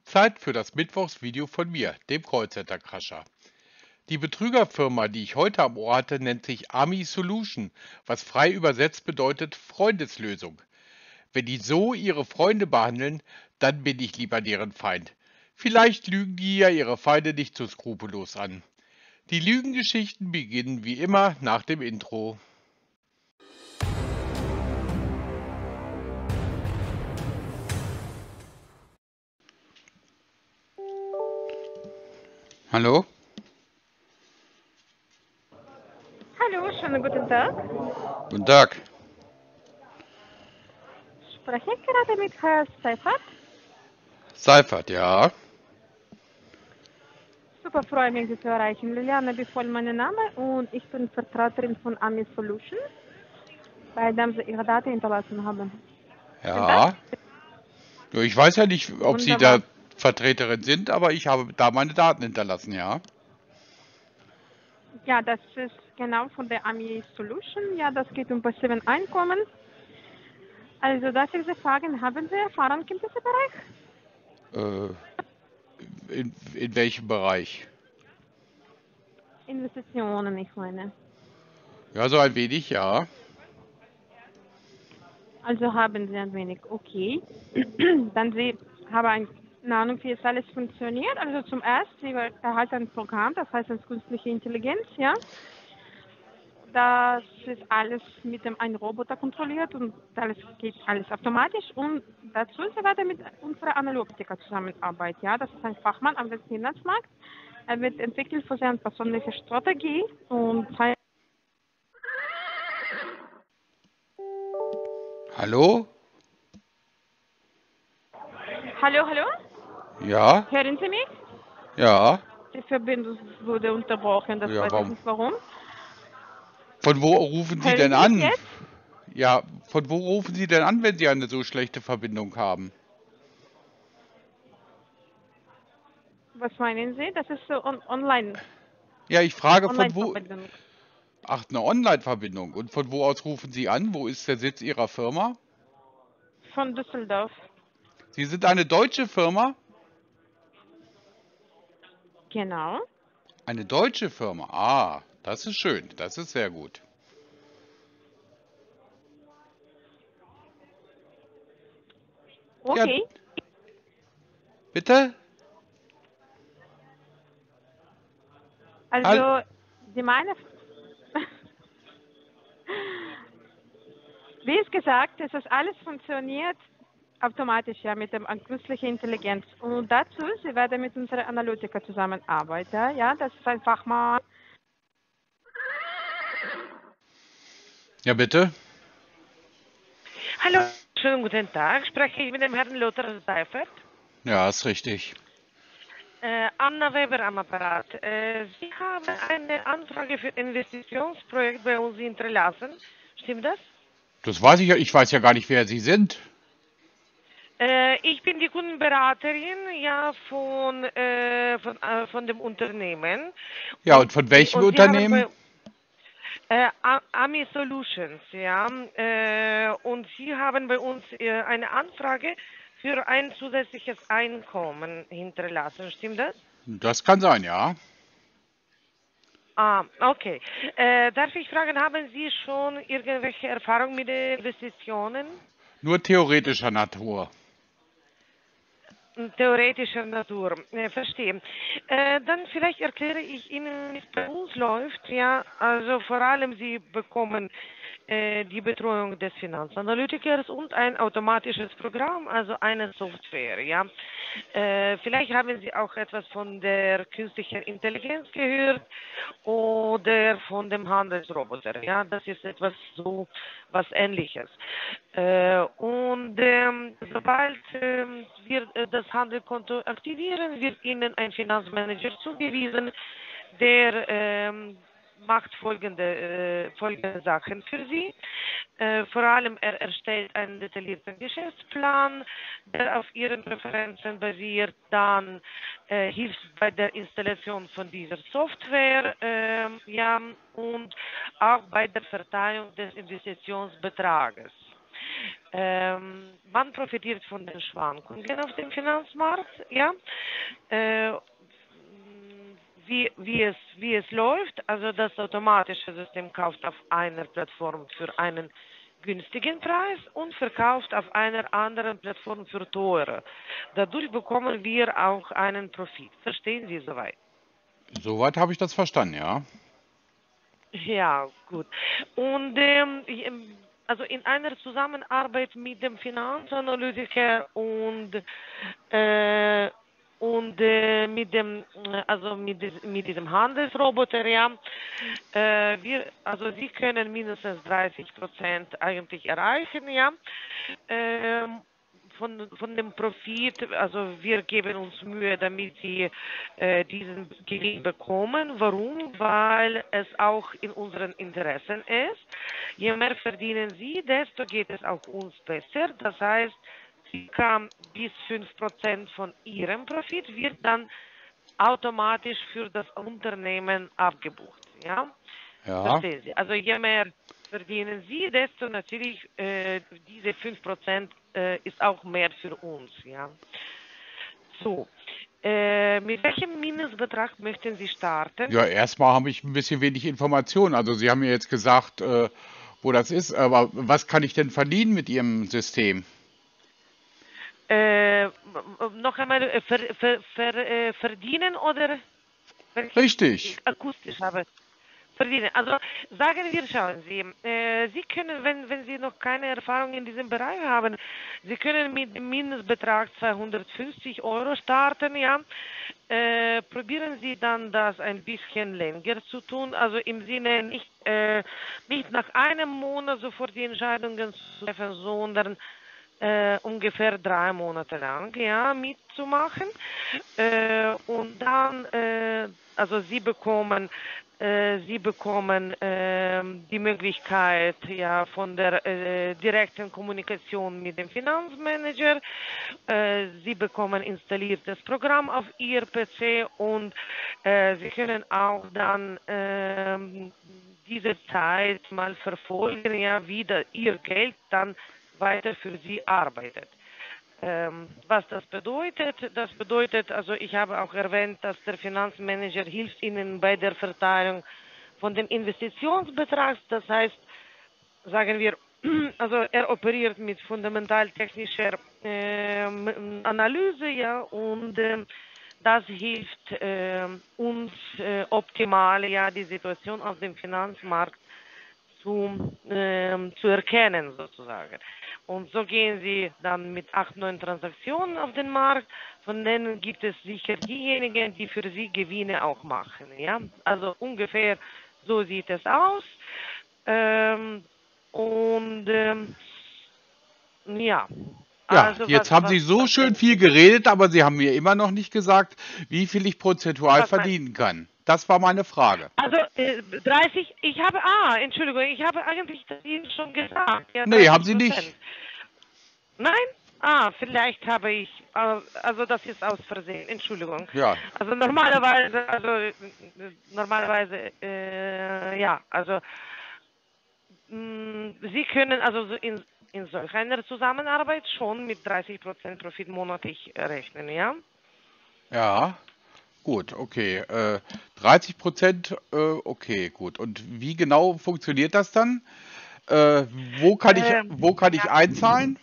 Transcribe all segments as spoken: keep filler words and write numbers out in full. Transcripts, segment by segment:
Zeit für das Mittwochsvideo von mir, dem Callcenter-Crasher. Die Betrügerfirma, die ich heute am Ohr hatte, nennt sich Ami Solution, was frei übersetzt bedeutet Freundeslösung. Wenn die so ihre Freunde behandeln, dann bin ich lieber deren Feind. Vielleicht lügen die ja ihre Feinde nicht so skrupellos an. Die Lügengeschichten beginnen wie immer nach dem Intro. Hallo? Hallo, schönen guten Tag. Guten Tag. Spreche ich gerade mit Herrn Seifert? Seifert, ja. Super, freue mich, Sie zu erreichen. Liliana Bifol, mein Name, und ich bin Vertreterin von Ami Solution, bei dem Sie Ihre Daten hinterlassen haben. Stimmt das? Ja. Ja, ich weiß ja nicht, ob Sie da Wunderbar. Vertreterin sind, aber ich habe da meine Daten hinterlassen, ja. Ja, das ist genau von der Ami Solution. Ja, das geht um passiven Einkommen. Also, darf ich Sie fragen, haben Sie Erfahrung in diesem Bereich? Äh, in, in welchem Bereich? Investitionen, ich meine. Ja, so ein wenig, ja. Also haben Sie ein wenig, okay. Dann Sie haben eine Ahnung, wie es alles funktioniert. Also zum ersten, Sie erhalten ein Programm, das heißt als künstliche Intelligenz, ja. Das ist alles mit dem einen Roboter kontrolliert und alles geht alles automatisch. Und dazu, Sie werden mit unserer Analytiker zusammenarbeiten, ja. Das ist ein Fachmann am Finanzmarkt. Er wird entwickelt für seine persönliche Strategie und Hallo? Hallo, hallo? Ja? Hören Sie mich? Ja? Die Verbindung wurde unterbrochen, das Ja, weiß ich warum? nicht warum. Von wo rufen Sie Hören denn Sie mich an? jetzt? Ja, von wo rufen Sie denn an, wenn Sie eine so schlechte Verbindung haben? Was meinen Sie? Das ist so on online, Ja, ich frage von wo. Online-Verbindung. Ach, eine Online-Verbindung. Und von wo aus rufen Sie an? Wo ist der Sitz Ihrer Firma? Von Düsseldorf. Sie sind eine deutsche Firma? Genau. Eine deutsche Firma. Ah, das ist schön. Das ist sehr gut. Ja, Okay. bitte? Hall Also, die meine, wie es gesagt, es ist alles funktioniert automatisch, ja, mit dem an künstlicher Intelligenz. Und dazu, Sie werden mit unserer Analytiker zusammenarbeiten, ja, das ist ein Fachmann. Ja, bitte? Hallo, schönen guten Tag. Spreche ich mit dem Herrn Lothar Seifert? Ja, ist richtig. Äh, Anna Weber am Apparat. Äh, Sie haben eine Anfrage für Investitionsprojekt bei uns hinterlassen. Stimmt das? Das weiß ich ja. Ich weiß ja gar nicht, wer Sie sind. Äh, ich bin die Kundenberaterin ja von, äh, von, äh, von dem Unternehmen. Ja, Und, und von welchem und Sie haben Unternehmen? bei äh, A- Ami Solutions, ja. Äh, und Sie haben bei uns äh, eine Anfrage für ein zusätzliches Einkommen hinterlassen. Stimmt das? Das kann sein, ja. Ah, okay. Äh, darf ich fragen, haben Sie schon irgendwelche Erfahrung mit den Investitionen? Nur theoretischer Natur. Theoretischer Natur, äh, verstehe. Äh, dann vielleicht erkläre ich Ihnen, wie es bei uns läuft. Ja, also vor allem Sie bekommen äh, die Betreuung des Finanzanalytikers und ein automatisches Programm, also eine Software. Ja, äh, vielleicht haben Sie auch etwas von der künstlichen Intelligenz gehört oder von dem Handelsroboter. Ja, das ist etwas so was Ähnliches. Äh, und ähm, sobald ähm, wir äh, das Handelkonto aktivieren, wird Ihnen ein Finanzmanager zugewiesen, der ähm, macht folgende, äh, folgende Sachen für Sie. Äh, vor allem er erstellt einen detaillierten Geschäftsplan, der auf Ihren Präferenzen basiert, dann äh, hilft bei der Installation von dieser Software, ähm, ja, und auch bei der Verteilung des Investitionsbetrages. Ähm, man profitiert von den Schwankungen auf dem Finanzmarkt, ja. Äh, wie, wie, es, wie es läuft, also das automatische System kauft auf einer Plattform für einen günstigen Preis und verkauft auf einer anderen Plattform für teurer. Dadurch bekommen wir auch einen Profit. Verstehen Sie soweit? Soweit habe ich das verstanden, ja. Ja, gut. Und ähm, ich, ähm, also in einer Zusammenarbeit mit dem Finanzanalytiker und äh, und äh, mit dem äh, also mit, dis- mit diesem Handelsroboter, ja, äh, wir also Sie können mindestens dreißig Prozent eigentlich erreichen, ja. Ähm, von, von dem Profit, also wir geben uns Mühe, damit sie äh, diesen Gewinn bekommen. Warum? Weil es auch in unseren Interessen ist. Je mehr verdienen sie, desto geht es auch uns besser. Das heißt, circa bis fünf Prozent von ihrem Profit wird dann automatisch für das Unternehmen abgebucht. Ja? Ja. Verstehen Sie? Also je mehr verdienen Sie, desto natürlich äh, diese fünf Prozent äh, ist auch mehr für uns. Ja? So, äh, mit welchem Mindestbetrag möchten Sie starten? Ja, erstmal habe ich ein bisschen wenig Informationen. Also Sie haben mir jetzt gesagt, äh, wo das ist, aber was kann ich denn verdienen mit Ihrem System? Äh, m- m- noch einmal äh, ver, ver, ver, äh, verdienen oder welches ich Richtig. akustisch habe? Verdienen. Also sagen wir, schauen Sie, äh, Sie können, wenn, wenn Sie noch keine Erfahrung in diesem Bereich haben, Sie können mit dem Mindestbetrag zweihundertfünfzig Euro starten, ja. Äh, probieren Sie dann das ein bisschen länger zu tun, also im Sinne nicht, äh, nicht nach einem Monat sofort die Entscheidungen zu treffen, sondern äh, ungefähr drei Monate lang, ja, mitzumachen. Äh, und dann, äh, also Sie bekommen, äh, Sie bekommen ähm, die Möglichkeit, ja, von der äh, direkten Kommunikation mit dem Finanzmanager. Äh, Sie bekommen installiertes Programm auf Ihr P C und äh, Sie können auch dann ähm, diese Zeit mal verfolgen, ja, wie da Ihr Geld dann weiter für Sie arbeitet. Ähm, was das bedeutet? Das bedeutet, also ich habe auch erwähnt, dass der Finanzmanager hilft Ihnen bei der Verteilung von dem Investitionsbetrag. Das heißt, sagen wir, also er operiert mit fundamental technischer ähm, Analyse, ja, und ähm, das hilft ähm, uns äh, optimal, ja, die Situation auf dem Finanzmarkt zu, ähm, zu erkennen sozusagen. Und so gehen sie dann mit acht, neun Transaktionen auf den Markt. Von denen gibt es sicher diejenigen, die für sie Gewinne auch machen. Ja? Also ungefähr so sieht es aus. Ähm, und ähm, ja, Ja, also was, jetzt haben was, Sie so was schön denken viel Sie? geredet, aber Sie haben mir immer noch nicht gesagt, wie viel ich prozentual Was meinen verdienen kann. Das war meine Frage. Also äh, dreißig, ich habe, ah, Entschuldigung, ich habe eigentlich das Ihnen schon gesagt, ja, Nee, haben dreißig Sie nicht. Prozent. Nein? Ah, vielleicht habe ich, äh, also das ist aus Versehen, Entschuldigung. Ja, Also normalerweise, also äh, normalerweise, äh, ja, also mh, Sie können also so in, in solch einer Zusammenarbeit schon mit dreißig Prozent Profit monatlich rechnen, ja? ja, gut, okay. Äh, dreißig Prozent, äh, okay, gut. Und wie genau funktioniert das dann? Äh, wo kann ich, Ähm, wo kann ich ja. einzahlen?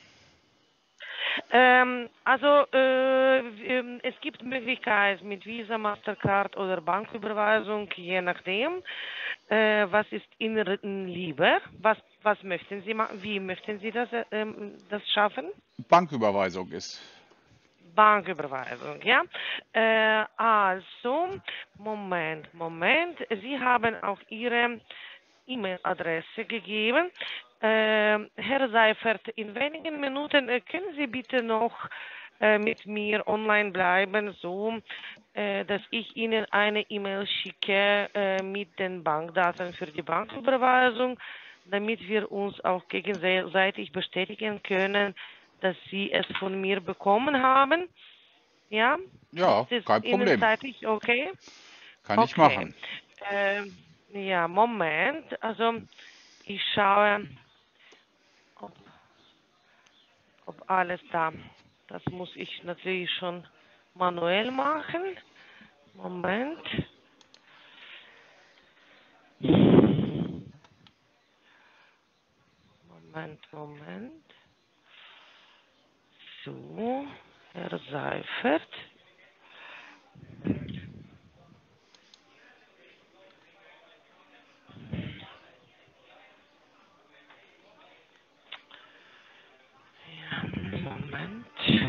Ähm, also äh, ähm, es gibt Möglichkeit mit Visa, Mastercard oder Banküberweisung, je nachdem. Äh, was ist Ihnen lieber? Was, was möchten Sie machen? Wie möchten Sie das, äh, ähm, das schaffen? Banküberweisung ist. Banküberweisung, ja. Äh, also, Moment, Moment. Sie haben auch Ihre E-Mail-Adresse gegeben. Ähm, Herr Seifert, in wenigen Minuten äh, können Sie bitte noch äh, mit mir online bleiben, so äh, dass ich Ihnen eine E-Mail schicke äh, mit den Bankdaten für die Banküberweisung, damit wir uns auch gegenseitig bestätigen können, dass Sie es von mir bekommen haben. Ja, Ja, ist es kein Ihnen Problem. zeitlich okay? Kann ich Okay. machen. Ähm, ja, Moment. Also ich schaue, ob ob alles da. Das muss ich natürlich schon manuell machen. Moment. Moment, Moment. So, Herr Seifert. Ja, Moment.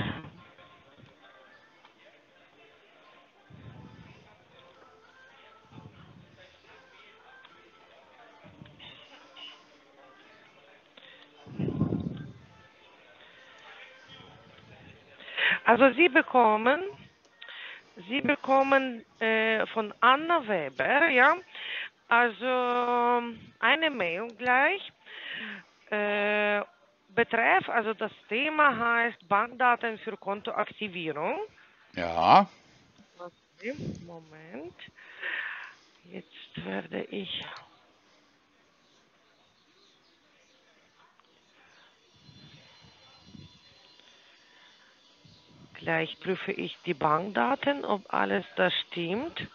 Also Sie bekommen, Sie bekommen äh, von Anna Weber, ja, also eine Mail gleich. Äh, Betreff, also das Thema heißt Bankdaten für Kontoaktivierung. Ja. Okay, Moment. Jetzt werde ich gleich prüfe ich die Bankdaten, ob alles da stimmt.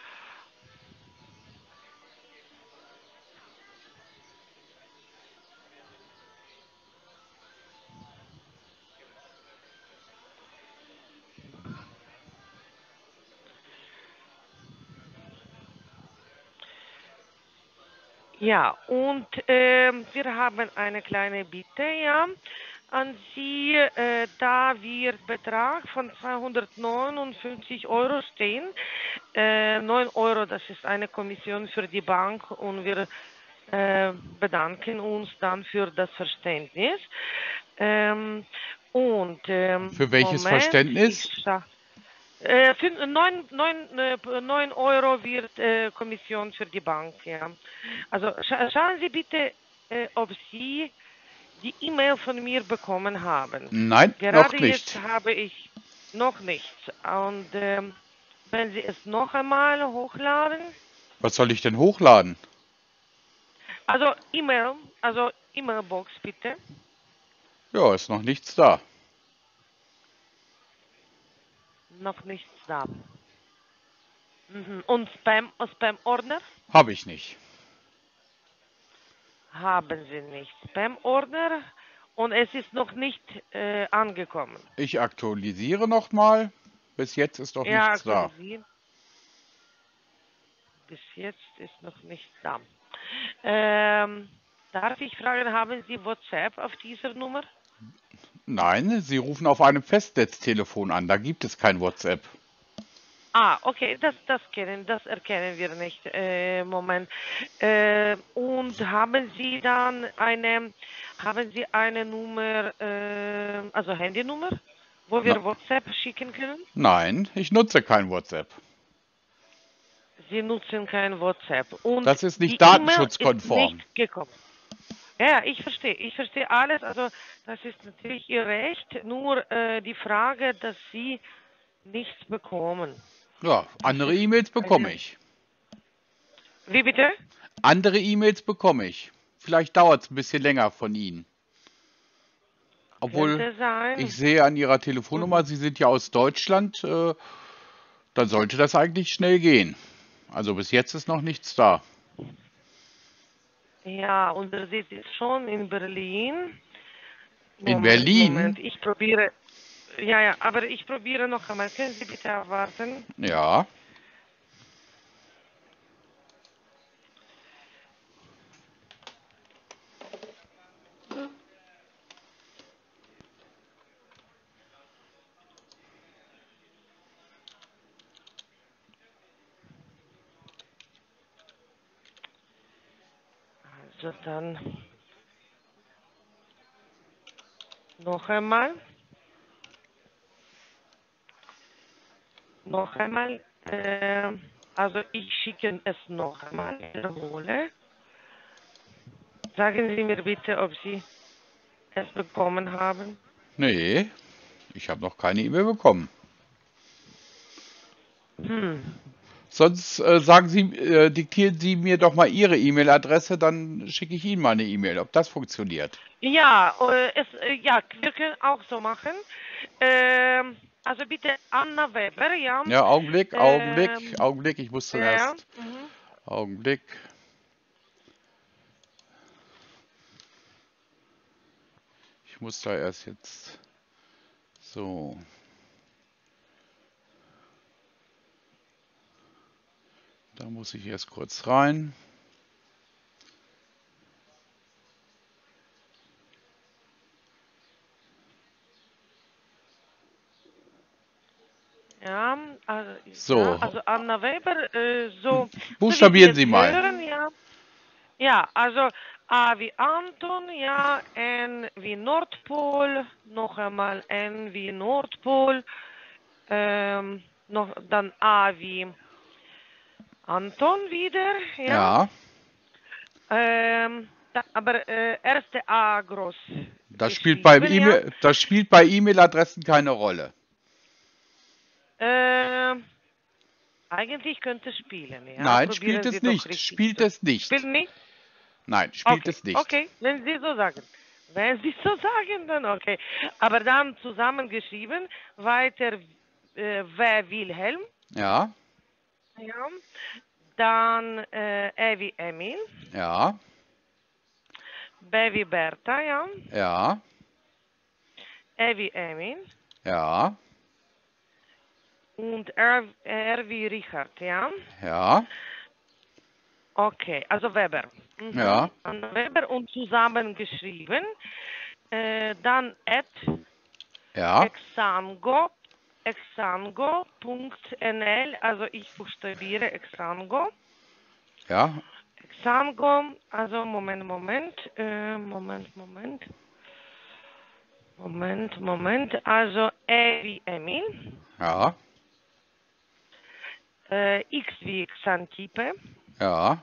Ja, und äh, wir haben eine kleine Bitte, ja, an Sie. Äh, da wird Betrag von zweihundertneunundfünfzig Euro stehen. Äh, neun Euro, das ist eine Kommission für die Bank und wir äh, bedanken uns dann für das Verständnis. Ähm, und ähm, Für welches Moment, ich Verständnis? scha äh, neun Euro wird äh, Kommission für die Bank, ja. Also scha schauen Sie bitte, äh, ob Sie die E-Mail von mir bekommen haben. Nein, noch Gerade jetzt nicht. habe ich noch nichts. Und ähm, wenn Sie es noch einmal hochladen, Was soll ich denn hochladen? also E-Mail, also E-Mail-Box bitte. Ja, ist noch nichts da. Noch nichts da. Mhm. Und Spam, Spam-Ordner? Habe ich nicht. Haben Sie nicht. Spam-Ordner und es ist noch nicht äh, angekommen. Ich aktualisiere nochmal. Bis jetzt ist noch Ja, nichts da. aktualisieren. Bis jetzt ist noch nichts da. Ähm, darf ich fragen, haben Sie WhatsApp auf dieser Nummer? Nein, Sie rufen auf einem Festnetztelefon an. Da gibt es kein WhatsApp. Ah, okay, das, das kennen, das erkennen wir nicht. Äh, Moment. Äh, und haben Sie dann eine, haben Sie eine Nummer, äh, also Handynummer, wo Na, wir WhatsApp schicken können? nein, ich nutze kein WhatsApp. Sie nutzen kein WhatsApp und Das ist die nicht E-Mail ist datenschutzkonform. nicht gekommen. Ja, ich verstehe, ich verstehe alles. Also das ist natürlich Ihr Recht. Nur äh, die Frage, dass Sie nichts bekommen. Ja, Das andere ist E-Mails bekomme eine. ich. Wie bitte? Andere E-Mails bekomme ich. Vielleicht dauert es ein bisschen länger von Ihnen. Obwohl Könnte ich sein. sehe an Ihrer Telefonnummer, Mhm. Sie sind ja aus Deutschland. Äh, dann sollte das eigentlich schnell gehen. Also bis jetzt ist noch nichts da. Ja, unser Sitz ist schon in Berlin. In Moment, Berlin? Moment, ich probiere. Ja, ja, aber ich probiere noch einmal. Können Sie bitte erwarten? Ja. Also dann noch einmal. Noch einmal. Äh, also ich schicke es noch einmal. Wiederhole. Sagen Sie mir bitte, ob Sie es bekommen haben. Nee, ich habe noch keine E-Mail bekommen. Hm. Sonst äh, sagen Sie, äh, diktieren Sie mir doch mal Ihre E-Mail-Adresse, dann schicke ich Ihnen mal eine E-Mail, ob das funktioniert. Ja, äh, es, äh, ja, wir können auch so machen. Ähm, also bitte Anna Weber, ja. Ja, Augenblick, Augenblick, Ähm, Augenblick. Ich muss ja, zuerst. mhm. Augenblick. Ich muss da erst jetzt. So. Da muss ich erst kurz rein. Ja, also, ja, So, also Anna Weber, äh, so, so wie Sie buchstabieren jetzt Sie mal. hören, ja. Ja, also A wie Anton, ja, N wie Nordpol, noch einmal N wie Nordpol, ähm, noch dann A wie Anton wieder, ja. Ja, Ähm, da, aber äh, erste A groß das spielt bei geschrieben, ja. E-Mail, das spielt bei E-Mail-Adressen keine Rolle. Ähm, eigentlich könnte es spielen, ja. Nein, spielt Probieren es Sie doch nicht. richtig Spielt zu. es nicht. Spielen nicht? Nein, spielt Okay, es nicht. okay, wenn Sie so sagen. Wenn Sie so sagen, dann okay. Aber dann zusammengeschrieben, weiter äh, W Wilhelm, Ja, ja. Dann äh, E wie Emil, ja, B wie Bertha, ja. ja, E wie Emil ja, und R, R wie Richard, ja. ja, Okay, also Weber. Mhm. ja, Anna Weber und zusammengeschrieben. Äh, dann at ja, exango, exango.nl, also ich buchstabiere Exango. ja, Exango, also Moment, Moment, äh, Moment, Moment. Moment, Moment, also E wie Emil, ja, äh, X wie Xantippe, ja,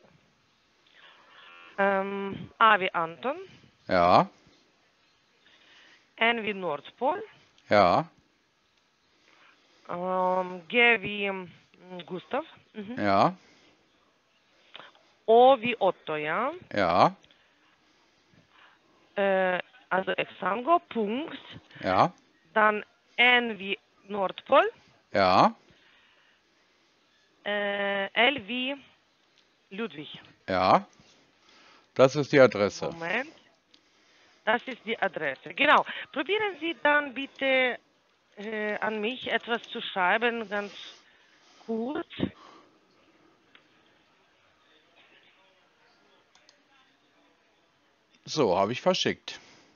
ähm, A wie Anton, ja, N wie Nordpol, ja, ähm, G wie ähm, Gustav, mhm. ja, O wie Otto, ja, ja, äh, also Exango, Punkt, ja, dann N wie Nordpol, ja, äh, L wie Ludwig. ja. Das ist die Adresse. Moment, das ist die Adresse. Genau. Probieren Sie dann bitte äh, an mich etwas zu schreiben, ganz kurz. So, habe ich verschickt.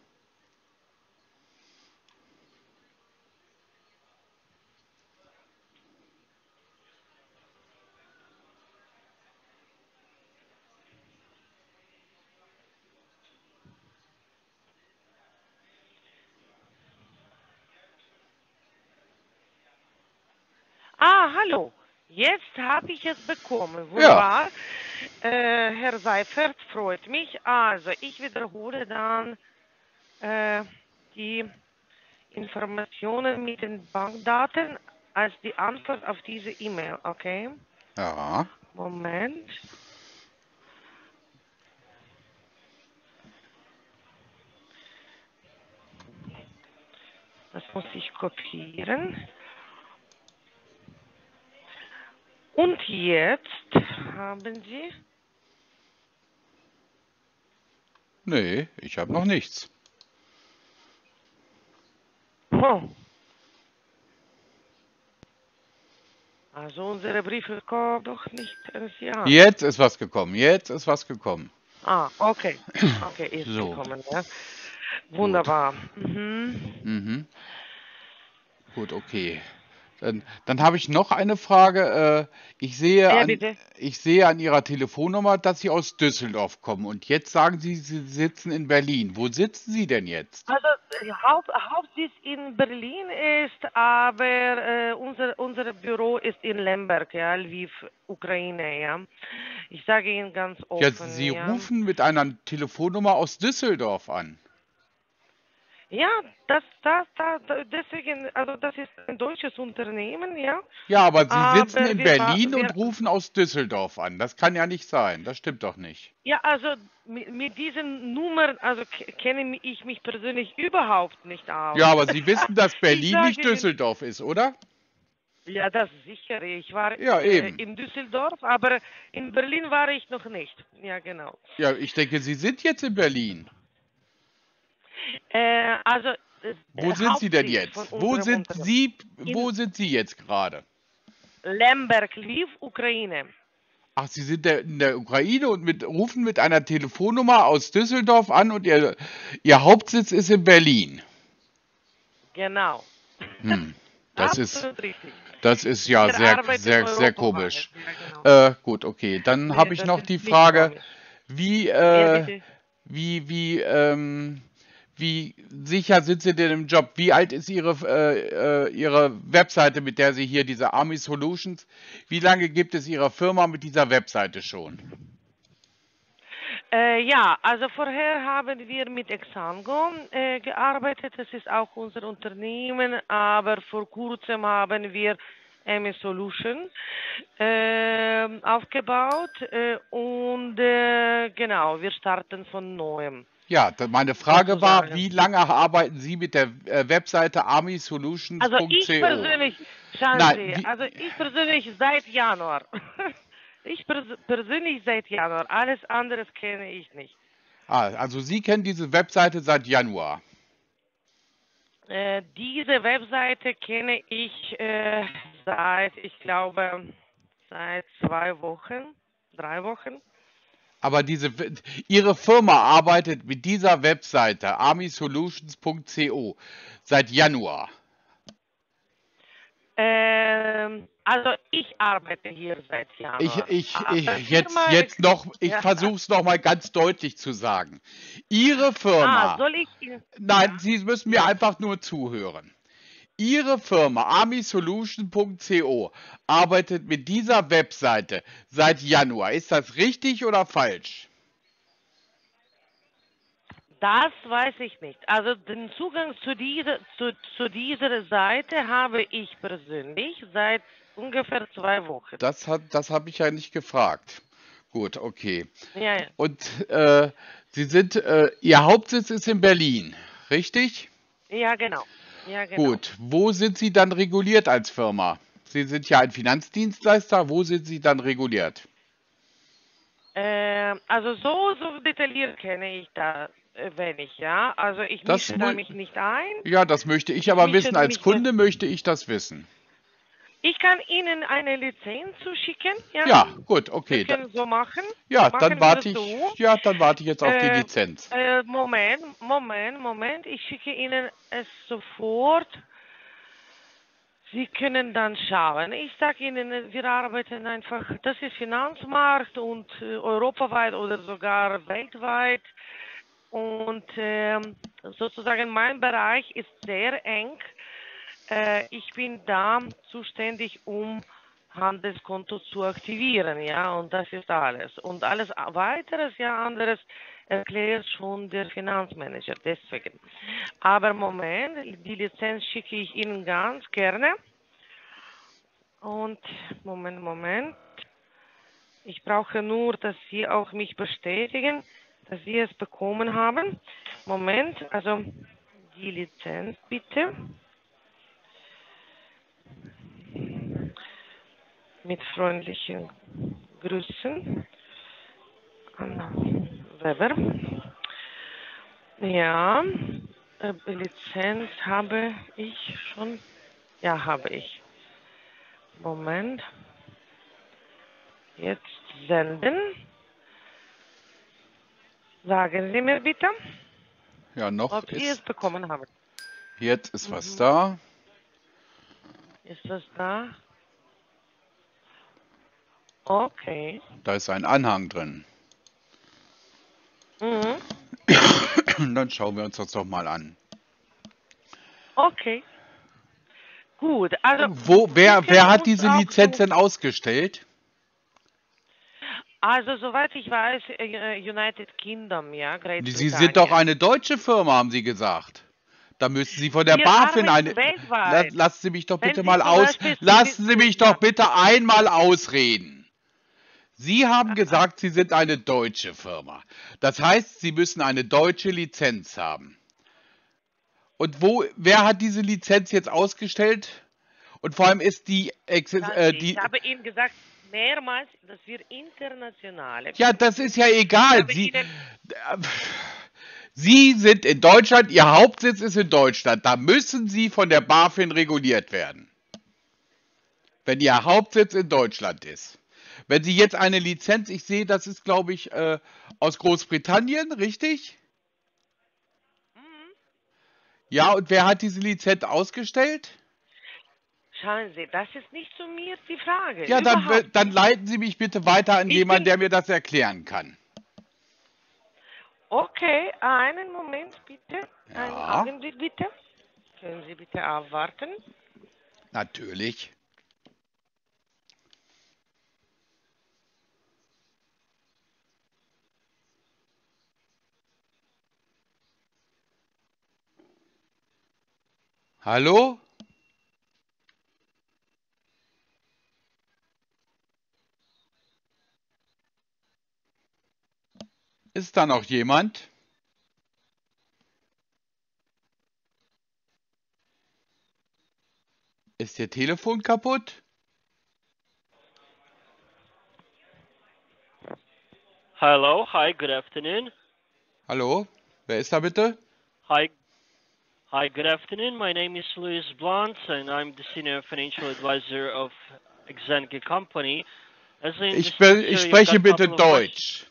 Ah, hallo. Jetzt habe ich es bekommen. Ja, Wunderbar. Äh, Herr Seifert, freut mich. Also, ich wiederhole dann äh, die Informationen mit den Bankdaten als die Antwort auf diese E-Mail. Okay? ja, Moment. Das muss ich kopieren. Und jetzt haben Sie. nee, ich habe noch nichts. Oh, also unsere Briefe kommen doch nicht an Sie an. Jetzt ist was gekommen. Jetzt ist was gekommen. Ah, okay. Okay, ist So, gekommen, ja. gut. Wunderbar. Mhm. Mhm. Gut, okay. Dann, dann habe ich noch eine Frage. Äh, ich sehe Ja, an, bitte. ich sehe an Ihrer Telefonnummer, dass Sie aus Düsseldorf kommen. Und jetzt sagen Sie, Sie sitzen in Berlin. Wo sitzen Sie denn jetzt? Also äh, Haupt, Hauptsitz in Berlin ist, aber äh, unser, unser Büro ist in Lemberg, ja, Lviv, Ukraine, ja. Ich sage Ihnen ganz Ja, offen, Sie ja. rufen mit einer Telefonnummer aus Düsseldorf an. Ja, das, das, das, deswegen, also das ist ein deutsches Unternehmen, ja, Ja, aber Sie sitzen aber in wir, ba- Berlin und wir rufen aus Düsseldorf an. Das kann ja nicht sein. Das stimmt doch nicht. ja, also mit, mit diesen Nummern, also k- kenne ich mich persönlich überhaupt nicht aus. Ja, aber Sie wissen, dass Ich Berlin nicht sage Ihnen, Düsseldorf ist, oder? ja, das sicher. Ich war Ja, äh, eben. in Düsseldorf, aber in Berlin war ich noch nicht. Ja, genau. Ja, ich denke, Sie sind jetzt in Berlin. Äh, also äh, Wo der sind Sie denn Hauptsitz von jetzt? Wo unserem sind Unternehmen Sie, in wo sind Sie jetzt gerade? Lemberg, Lviv, Ukraine. Ach, Sie sind der, in der Ukraine und mit, rufen mit einer Telefonnummer aus Düsseldorf an und Ihr, Ihr Hauptsitz ist in Berlin. Genau. Hm, das ist, Absolut richtig. das ist ja Wir sehr, arbeiten sehr, sehr europaweit. komisch. Ja, genau. Äh, gut, okay. Dann Nee, habe ich das noch ist die nicht Frage, komisch. wie, Ja, äh, bitte. wie, wie, ähm, wie sicher sind Sie denn im Job? Wie alt ist Ihre, äh, äh, Ihre Webseite, mit der Sie hier diese Army Solutions, wie lange gibt es Ihre Firma mit dieser Webseite schon? Äh, ja, also vorher haben wir mit Exango äh, gearbeitet. Das ist auch unser Unternehmen, aber vor kurzem haben wir M S Solution äh, aufgebaut äh, und äh, genau, wir starten von neuem Ja, da- meine Frage war, sozusagen. wie lange arbeiten Sie mit der äh, Webseite Also ich armysolutions.co? persönlich, schauen Nein, Sie, wie, also ich persönlich seit Januar. Ich pers persönlich seit Januar. Alles anderes kenne ich nicht. ah, also Sie kennen diese Webseite seit Januar. Äh, diese Webseite kenne ich äh, seit, ich glaube, seit zwei Wochen, drei Wochen. Aber diese, We- Ihre Firma arbeitet mit dieser Webseite armysolutions.co seit Januar. Ähm, also ich arbeite hier seit Ich, Januar. ich, Aber ich jetzt, Firma, jetzt noch, ich ja. versuche es noch mal ganz deutlich zu sagen. Ihre Ah, Firma, soll ich Ihnen, nein, ja, Sie müssen mir ja. einfach nur zuhören. Ihre Firma armysolution.co arbeitet mit dieser Webseite seit Januar. Ist das richtig oder falsch? Das weiß ich nicht. Also den Zugang zu dieser, zu, zu dieser Seite habe ich persönlich seit ungefähr zwei Wochen. Das hat, das habe ich ja nicht gefragt. Gut, okay. Ja, ja. Und äh, Sie sind, äh, Ihr Hauptsitz ist in Berlin, richtig? Ja, genau. Ja, genau. Gut. Wo sind Sie dann reguliert als Firma? Sie sind ja ein Finanzdienstleister. Wo sind Sie dann reguliert? Ähm, also so, so detailliert kenne ich da äh, wenig, ja. Also ich Das, mische da mu- mich nicht ein. ja, das möchte ich Ich aber mische wissen. Als mich da. Kunde möchte ich das wissen. Ich kann Ihnen eine Lizenz zuschicken, ja. Ja, gut, Wir okay. Da, können so machen. ja, dann Machen wir warte ich, so. ja, dann warte ich jetzt auf die Äh, Lizenz. äh, Moment, Moment, Moment. Ich schicke Ihnen es sofort. Sie können dann schauen. Ich sage Ihnen, wir arbeiten einfach, das ist Finanzmarkt und äh, europaweit oder sogar weltweit. Und ähm, sozusagen mein Bereich ist sehr eng. Äh, ich bin da zuständig, um Handelskonto zu aktivieren, ja, und das ist alles. Und alles weiteres, ja, anderes erklärt schon der Finanzmanager, deswegen. Aber Moment, die Lizenz schicke ich Ihnen ganz gerne. Und Moment, Moment. Ich brauche nur, dass Sie auch mich bestätigen, dass Sie es bekommen haben. Moment, also die Lizenz bitte. Mit freundlichen Grüßen. Anna Weber. Ja, äh, Lizenz habe ich schon. Ja, habe ich. Moment. Jetzt senden. Sagen Sie mir bitte, Ja, noch ob Sie es ist, bekommen haben. jetzt ist was Mhm. da. Ist das da? Okay. Da ist ein Anhang drin. Mhm. Dann schauen wir uns das doch mal an. Okay. Gut, also Wo, Sie wer, wer können hat uns diese auch Lizenz so, denn ausgestellt? also soweit ich weiß, äh, United Kingdom, ja, Sie sind doch Großbritannien. eine deutsche Firma, haben Sie gesagt. Da müssen Sie von der Wir BaFin arbeiten eine... La- weltweit. Lassen Sie mich doch Wenn bitte Sie mal zum aus... Beispiel... Lassen Sie mich doch Ja. bitte einmal ausreden. Sie haben Aha. gesagt, Sie sind eine deutsche Firma. Das heißt, Sie müssen eine deutsche Lizenz haben. Und wo, wer hat diese Lizenz jetzt ausgestellt? Und vor allem ist die... Exis- Schauen Äh, Sie, die ich habe Ihnen gesagt mehrmals, dass wir internationale... ja, das ist ja Ich egal. habe Sie, Ihnen... Sie sind in Deutschland, Ihr Hauptsitz ist in Deutschland. Da müssen Sie von der BaFin reguliert werden. Wenn Ihr Hauptsitz in Deutschland ist. Wenn Sie jetzt eine Lizenz, ich sehe, das ist, glaube ich, äh, aus Großbritannien, richtig? Mhm. Ja, und wer hat diese Lizenz ausgestellt? Schauen Sie, das ist nicht zu mir die Frage. Ja, dann, Überhaupt. dann leiten Sie mich bitte weiter an Ich jemanden, bin... der mir das erklären kann. Okay, einen Moment bitte. Einen Ja, Augenblick bitte. Können Sie bitte abwarten? natürlich. Hallo? Ist da noch jemand? Ist Ihr Telefon kaputt? Hello. Hi, good afternoon. Hallo? Wer ist da bitte? Hi. Hi, good afternoon. My name is Luis Blunt, and I'm the Senior Financial Advisor of Exenke Company. As in Ich, this be- ich picture, you've spreche got a bitte couple of questions. Deutsch.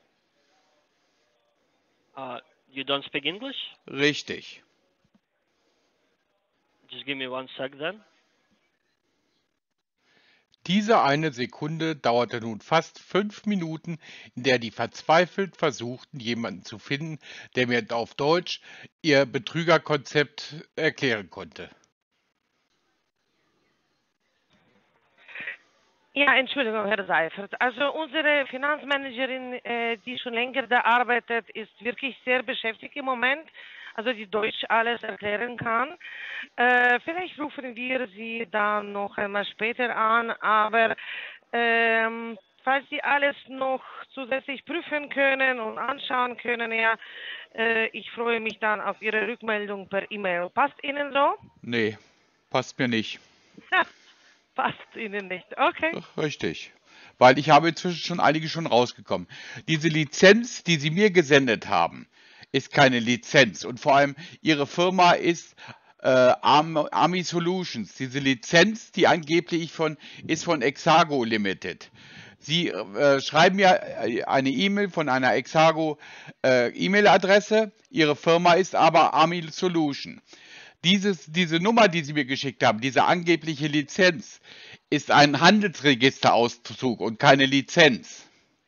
Uh, you don't speak English? Richtig. Just give me one sec then. Diese eine Sekunde dauerte nun fast fünf Minuten, in der die verzweifelt versuchten, jemanden zu finden, der mir auf Deutsch ihr Betrügerkonzept erklären konnte. Ja, Entschuldigung, Herr Seifert. Also unsere Finanzmanagerin, äh, die schon länger da arbeitet, ist wirklich sehr beschäftigt im Moment, also die Deutsch alles erklären kann. Äh, vielleicht rufen wir Sie dann noch einmal später an, aber ähm, falls Sie alles noch zusätzlich prüfen können und anschauen können, ja, äh, ich freue mich dann auf Ihre Rückmeldung per E-Mail. Passt Ihnen so? Nee, passt mir nicht. Ja, passt Ihnen nicht. Okay. Ach, richtig. Weil ich habe inzwischen schon einige schon rausgekommen. Diese Lizenz, die Sie mir gesendet haben, ist keine Lizenz. Und vor allem Ihre Firma ist äh, Arm, Army Solutions. Diese Lizenz, die angeblich von, ist von Exago Limited. Sie äh, schreiben mir eine E-Mail von einer Exago äh, E-Mail-Adresse. Ihre Firma ist aber Army Solution. Dieses, diese Nummer, die Sie mir geschickt haben, diese angebliche Lizenz, ist ein Handelsregisterauszug und keine Lizenz.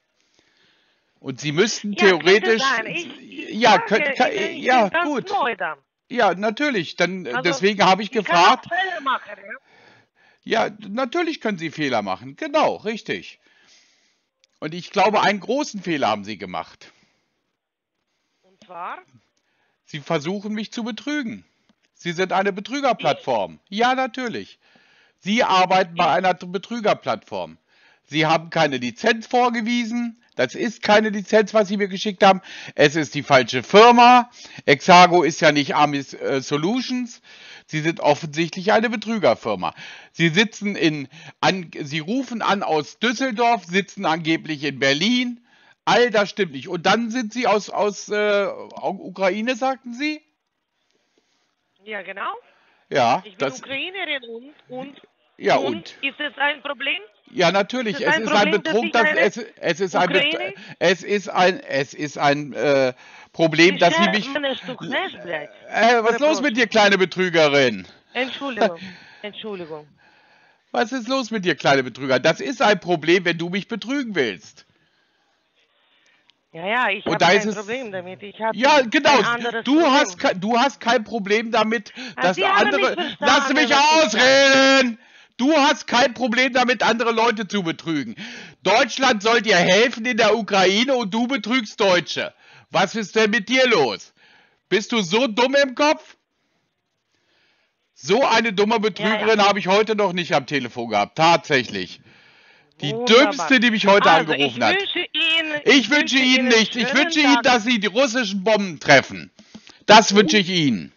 Und Sie müssten Ja, theoretisch... könnte sein. Ich, ich ja, sage könnt, kann, Ihnen, ich ja, bin ganz gut. neu da. Ja, natürlich. Dann, Also, deswegen habe ich ich gefragt. kann auch Fehler machen, ja? Ja, natürlich können Sie Fehler machen. Genau, richtig. Und ich glaube, einen großen Fehler haben Sie gemacht. Und zwar? Sie versuchen mich zu betrügen. Sie sind eine Betrügerplattform. Ja, natürlich. Sie arbeiten bei einer Betrügerplattform. Sie haben keine Lizenz vorgewiesen. Das ist keine Lizenz, was Sie mir geschickt haben. Es ist die falsche Firma. Exago ist ja nicht Army äh, Solutions. Sie sind offensichtlich eine Betrügerfirma. Sie sitzen in, an, Sie rufen an aus Düsseldorf, sitzen angeblich in Berlin. All das stimmt nicht. Und dann sind Sie aus, aus äh, Ukraine, sagten Sie? Ja, genau. Ja, Ich bin das, Ukrainerin und, und, ja, und, und? ist es ein Problem? Ja, natürlich. Ist Es es ein ist ein Problem, dass Betrug, ich das, eine es, es ist ein, Bet- Ukraine? es ist ein, es ist ein äh, Problem, dass Sie mich... Meine Stück nicht, blядь. Äh, was ist los mit dir, kleine Betrügerin? Entschuldigung, Entschuldigung. Was ist los mit dir, kleine Betrüger? Das ist ein Problem, wenn du mich betrügen willst. Ja, ja, ich Und habe da kein ist es- Problem damit. Ich habe Ja, genau. ein anderes Du Problem. hast, ke- du hast kein Problem damit, dass Sie haben andere... nicht verstanden, Lass mich was ich ausreden! Du hast kein Problem damit, andere Leute zu betrügen. Deutschland soll dir helfen in der Ukraine und du betrügst Deutsche. Was ist denn mit dir los? Bist du so dumm im Kopf? So eine dumme Betrügerin Ja, ja. habe ich heute noch nicht am Telefon gehabt. Tatsächlich. Die Wunderbar. dümmste, die mich heute Also, angerufen ich hat. wünsche Ihnen, Ich wünsche Ihnen einen nichts. Ich schönen wünsche Ihnen, Tag. dass Sie die russischen Bomben treffen. Das wünsche ich Ihnen.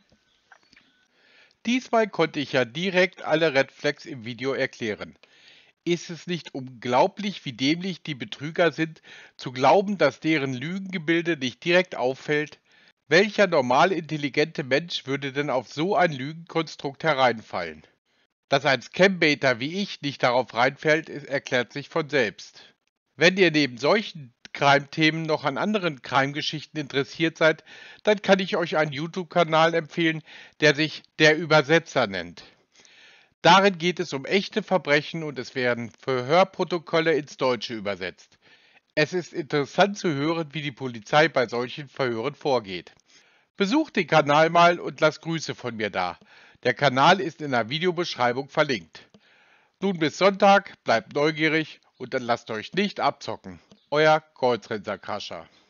Diesmal konnte ich ja direkt alle Red Flags im Video erklären. Ist es nicht unglaublich, wie dämlich die Betrüger sind, zu glauben, dass deren Lügengebilde nicht direkt auffällt? Welcher normal intelligente Mensch würde denn auf so ein Lügenkonstrukt hereinfallen? Dass ein Scambaiter wie ich nicht darauf reinfällt, ist- erklärt sich von selbst. Wenn ihr neben solchen Crime-Themen noch an anderen Crime-Geschichten interessiert seid, dann kann ich euch einen YouTube-Kanal empfehlen, der sich Der Übersetzer nennt. Darin geht es um echte Verbrechen und es werden Verhörprotokolle ins Deutsche übersetzt. Es ist interessant zu hören, wie die Polizei bei solchen Verhören vorgeht. Besucht den Kanal mal und lasst Grüße von mir da. Der Kanal ist in der Videobeschreibung verlinkt. Nun bis Sonntag, bleibt neugierig und dann lasst euch nicht abzocken. Euer Kreuzrenser Krascher.